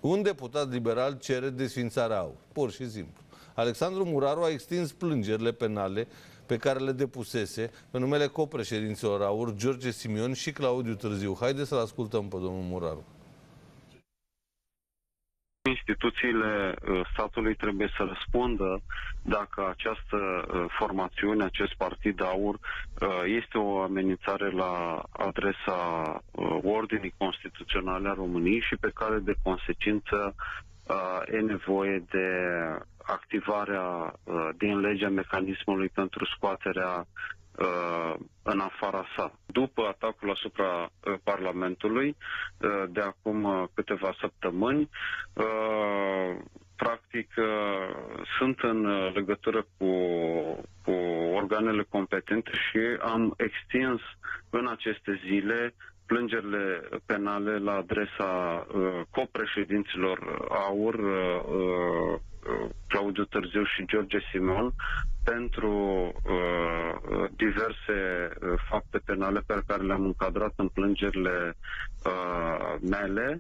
Un deputat liberal cere desființarea AUR, pur și simplu. Alexandru Muraru a extins plângerile penale pe care le depusese pe numele copreședinților AUR, George Simion și Claudiu Târziu. Haideți să-l ascultăm pe domnul Muraru. Instituțiile statului trebuie să răspundă dacă această formațiune, acest partid AUR, este o amenințare la adresa ordinii constituționale a României și pe care de consecință e nevoie de activarea din legea mecanismului pentru scoaterea în afara sa. După atacul asupra Parlamentului de acum câteva săptămâni, practic sunt în legătură cu organele competente și am extins în aceste zile plângerile penale la adresa copreședinților AUR, Claudiu Târziu și George Simion, pentru diverse fapte penale pe care le-am încadrat în plângerile mele.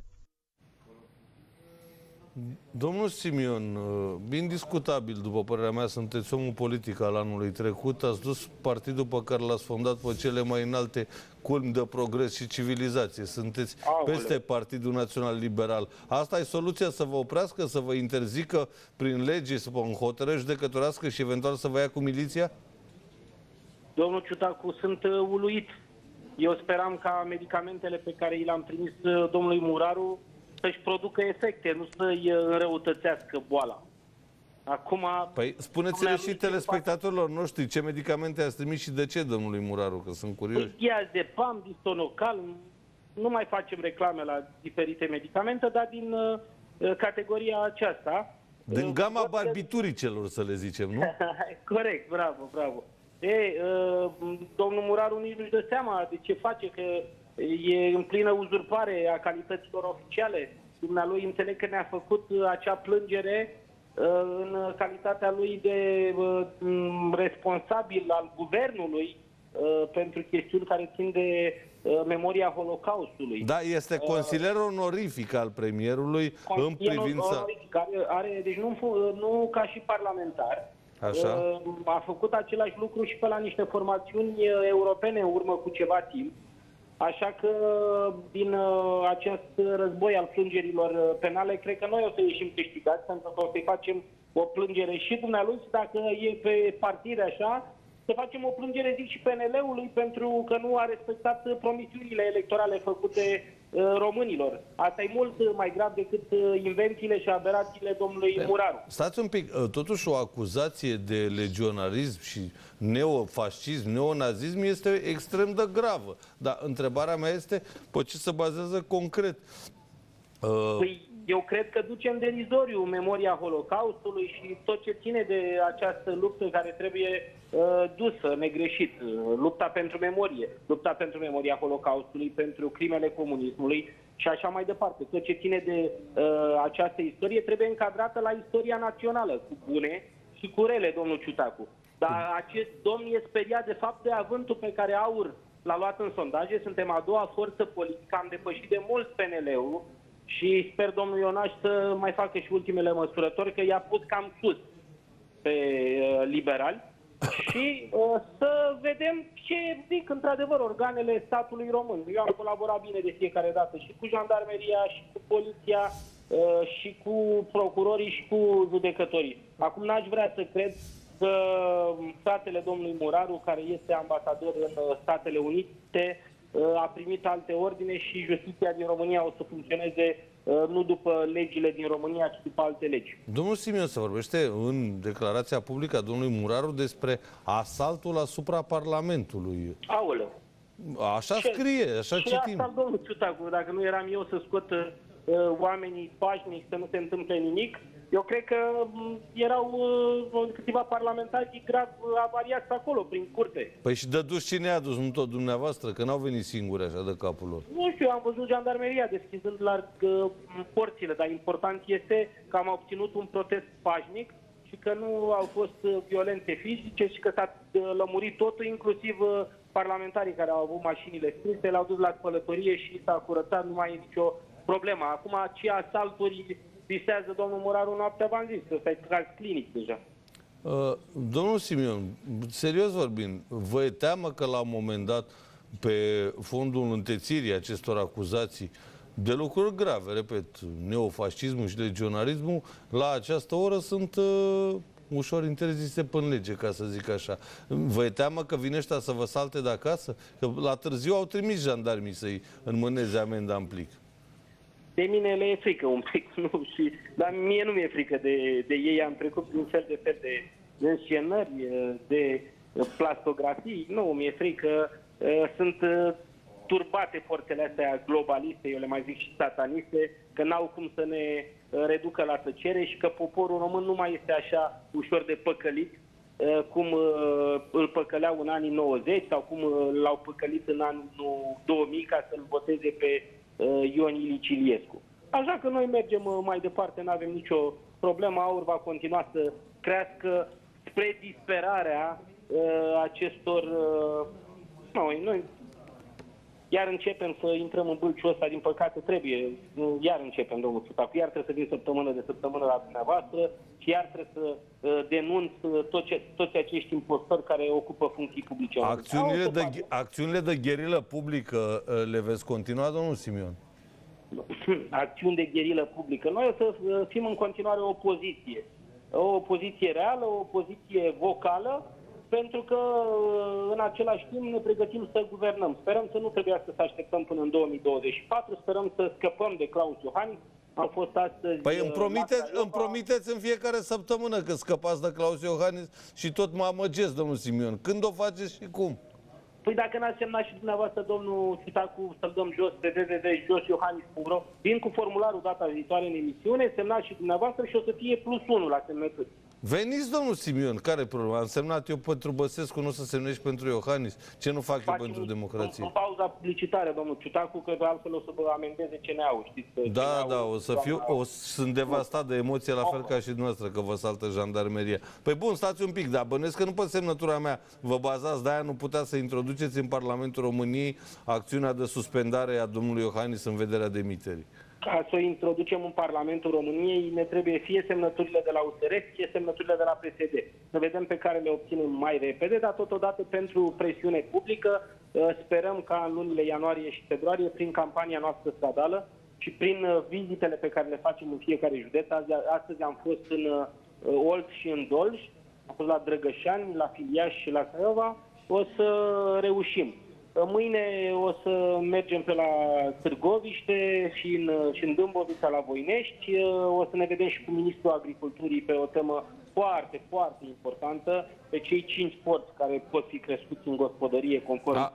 Domnul Simion, indiscutabil, după părerea mea, sunteți omul politic al anului trecut, ați dus partidul pe care l-ați fondat pe cele mai înalte culmi de progres și civilizație. Sunteți peste Partidul Național Liberal. Asta e soluția, să vă oprească, să vă interzică prin lege, să vă hotărâri judecătorească și eventual să vă ia cu miliția? Domnul Ciutacu, sunt uluit. Eu speram ca medicamentele pe care i le-am trimis domnului Muraru să-și producă efecte, nu să-i înrăutățească boala. Acum... Păi spuneți-le și telespectatorilor noștri ce medicamente ați trimis și de ce, domnului Muraru, că sunt curioși. Diazepam, Distonocal, nu mai facem reclame la diferite medicamente, dar din categoria aceasta... Din gama barbituricelor, să le zicem, nu? Corect, bravo, bravo. Domnul Muraru nici nu-și dă seama de ce face, că e în plină uzurpare a calităților oficiale. Dumnealui înțeleg că ne-a făcut acea plângere în calitatea lui de responsabil al guvernului pentru chestiuni care țin de memoria Holocaustului. Da, este consilier onorific al premierului în privința... Deci nu ca și parlamentar. Așa. A făcut același lucru și pe la niște formațiuni europene în urmă cu ceva timp. Așa că din acest război al plângerilor penale, cred că noi o să ieșim câștigați, pentru că o să-i facem o plângere și dumnealui, dacă e pe partide așa, să facem o plângere, zic, și PNL-ului, pentru că nu a respectat promisiunile electorale făcute românilor. Asta e mult mai grav decât invențiile și aberațiile domnului Muraru. Stați un pic, totuși o acuzație de legionarism și neofascism, neonazism este extrem de gravă. Dar întrebarea mea este, pe ce se bazează concret? Păi, eu cred că duce în derizoriu memoria Holocaustului și tot ce ține de această luptă care trebuie dusă, negreșit. Lupta pentru memorie, lupta pentru memoria Holocaustului, pentru crimele comunismului și așa mai departe. Tot ce ține de această istorie trebuie încadrată la istoria națională, cu bune și cu rele, domnul Ciutacu. Dar acest domn e speriat de fapt de avântul pe care AUR l-a luat în sondaje. Suntem a doua forță politică, am depășit de mult PNL-ul. Și sper domnul Ionaș să mai facă și ultimele măsurători, că i-a pus cam sus pe liberali. Și să vedem ce zic într-adevăr organele statului român. Eu am colaborat bine de fiecare dată și cu jandarmeria, și cu poliția, și cu procurorii, și cu judecătorii. Acum n-aș vrea să cred că fratele domnului Muraru, care este ambasador în Statele Unite, a primit alte ordine și justiția din România o să funcționeze nu după legile din România, ci după alte legi. Domnul Simion, se vorbește în declarația publică a domnului Muraru despre asaltul asupra Parlamentului. Aoleu! Așa scrie, așa citim. Și asta, domnul Ciutacu, dacă nu eram eu să scot oamenii pașnici să nu se întâmple nimic, eu cred că erau câțiva parlamentari grav avariați acolo, prin curte. Păi și de dus cine a dus, nu tot dumneavoastră, că n-au venit singuri așa de capul lor. Nu știu, am văzut jandarmeria deschizând larg porțile, dar important este că am obținut un protest pașnic și că nu au fost violențe fizice și că s-a lămurit totul, inclusiv parlamentarii care au avut mașinile scrise, le-au dus la spălătorie și s-a curățat, nu mai e nicio problema. Acum, ce asalturi visează domnul Moraru noaptea, v-am zis, că ăsta e caz clinic deja. Domnul Simion, serios vorbind, vă e teamă că la un moment dat, pe fondul întețirii acestor acuzații de lucruri grave, repet, neofascismul și legionarismul, la această oră sunt ușor interzise prin lege, ca să zic așa. Vă e teamă că vine ăștia să vă salte de acasă? Că la târziu au trimis jandarmii să-i înmâneze amenda în plic. De mine le e frică un pic, nu? Dar mie nu mi-e frică de ei. Am trecut prin fel de înscenări, de plastografii. Nu, mi-e frică. Sunt turbate forțele astea globaliste, eu le mai zic și sataniste, că n-au cum să ne reducă la tăcere și că poporul român nu mai este așa ușor de păcălit cum îl păcăleau în anii 90 sau cum l-au păcălit în anul 2000 ca să-l voteze pe Ion Ilici Iliescu. Așa că noi mergem mai departe, nu avem nicio problemă, AUR va continua să crească spre disperarea acestor... Noi iar începem să intrăm în bâlciul ăsta, din păcate trebuie, iar începem, domnul Ciutacu, iar trebuie să vin săptămână de săptămână la dumneavoastră și iar trebuie să denunț toți acești impostori care ocupă funcții publice. Acțiunile de gherilă publică le veți continua, domnul Simion? Acțiuni de gherilă publică. Noi o să fim în continuare o opoziție. O opoziție reală, o opoziție vocală, pentru că în același timp ne pregătim să guvernăm. Sperăm să nu trebuiască să așteptăm până în 2024, sperăm să scăpăm de Claus Iohannis. Am fost astăzi... Păi îmi promiteți în fiecare săptămână că scăpați de Claus Iohannis și tot mă amăgesc, domnul Simion. Când o faceți și cum? Păi dacă n-ați semnat și dumneavoastră, domnul Ciutacu, să-l dăm jos pe www.josiohannis.ro, vin cu formularul data viitoare în emisiune, semnați și dumneavoastră și o să fie +1 la semnături. Veniți, domnul Simion, care problema? Am semnat eu pentru Băsescu, nu o să semnești pentru Iohannis? Ce nu fac eu pentru democrație? În pauza publicitară, domnul Ciutacu, că altfel o să vă amendeze CNA-ul, știți? Da, sunt devastat de emoție, la fel ca și dumneavoastră, că vă saltă jandarmeria. Păi bun, stați un pic, dar bănuiesc că nu pe semnătura mea vă bazați, de-aia nu putea să introduceți în Parlamentul României acțiunea de suspendare a domnului Iohannis în vederea demiterii. Ca să o introducem în Parlamentul României, ne trebuie fie semnăturile de la USR, fie semnăturile de la PSD. Să vedem pe care le obținem mai repede, dar totodată pentru presiune publică sperăm ca în lunile ianuarie și februarie, prin campania noastră stradală și prin vizitele pe care le facem în fiecare județ. Astăzi am fost în Olt și în Dolj, am fost la Drăgășani, la Filiaș și la Craiova, o să reușim. Mâine o să mergem pe la Târgoviște și în Dâmbovița la Voinești. O să ne vedem și cu Ministrul Agriculturii pe o temă foarte, foarte importantă, pe cei 5 porți care pot fi crescuți în gospodărie conform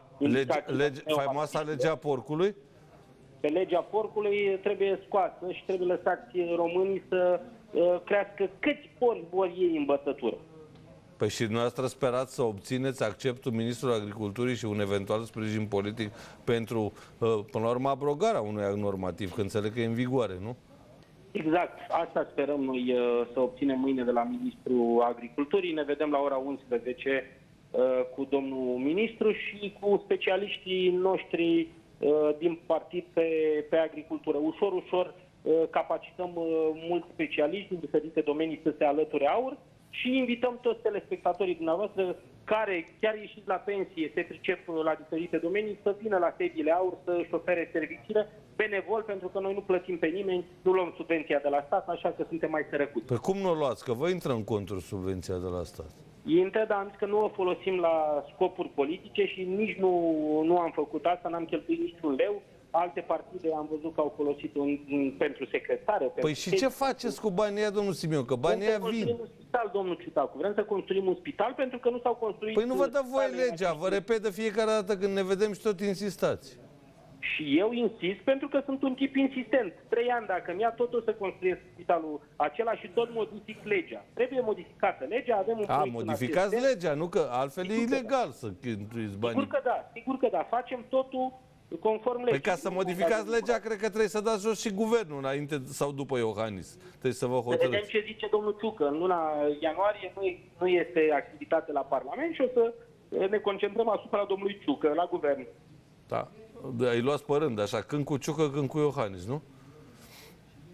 faimoasa legea porcului? Pe legea porcului trebuie scoasă și trebuie lăsați românii să crească câți porci vor ei în bătătură. Păi și dumneavoastră sperați să obțineți acceptul Ministrului Agriculturii și un eventual sprijin politic pentru, până la urmă, abrogarea unui act normativ, că înțeleg că e în vigoare, nu? Exact. Asta sperăm noi să obținem mâine de la Ministrul Agriculturii. Ne vedem la ora 11 cu domnul ministru și cu specialiștii noștri din partid pe agricultură. Ușor, ușor capacităm mulți specialiști din diferite domenii să se alăture AUR și invităm toți telespectatorii dumneavoastră care chiar ieșiți la pensie, se pricep la diferite domenii, să vină la sediile AUR să-și ofere serviciile benevol, pentru că noi nu plătim pe nimeni, nu luăm subvenția de la stat, așa că suntem mai sărăcuți. Păi cum nu o luați? Că vă intră în conturi subvenția de la stat. Intră, dar am zis că nu o folosim la scopuri politice și nici nu am făcut asta, n-am cheltuit niciun leu. Alte partide am văzut că au folosit pentru secretare. Păi și ce faceți cu banii aia, domnul Simion? Că banii aia vin. Vrem să construim un spital, domnul Ciutacu. Vrem să construim un spital pentru că nu s-au construit... Păi nu vă dă voie legea. Vă repet de fiecare dată când ne vedem și tot insistați. Și eu insist pentru că sunt un tip insistent. 3 ani dacă mi-a, tot o să construiesc spitalul acela și tot modific legea. Trebuie modificată legea, avem un proiect. Modificați legea, nu că altfel e ilegal să cheltuiți banii. Sigur că da. Facem totul conform legii. Păi ca să modificați legea, cred că trebuie să dați jos și guvernul înainte sau după Iohannis. Trebuie să vă hotărâți. Vedem ce zice domnul Ciucă. În luna ianuarie nu este activitate la Parlament și o să ne concentrăm asupra domnului Ciucă la guvern. Da. Îi luați pe rând, așa, când cu Ciucă, când cu Iohannis, nu?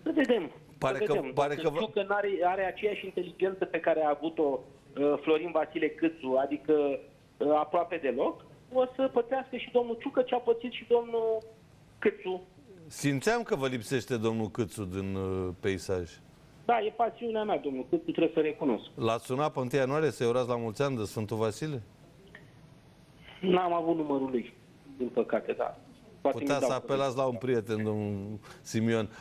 Să vedem. Pare să că- vedem. pare Dacă că Ciucă are aceeași inteligență pe care a avut-o Florin Vasile Câțu, adică aproape deloc, o să pățească și domnul Ciucă ce a pățit și domnul Câțu. Simțeam că vă lipsește domnul Câțu din peisaj. Da, e pasiunea mea, domnul Câțu, trebuie să recunosc. L-ați sunat pe 1 ianuarie să-i urați la mulți ani de Sfântul Vasile? N-am avut numărul lui, din păcate, da. Poate Putea mi-l să dau. apelați la un prieten, domnul Simion.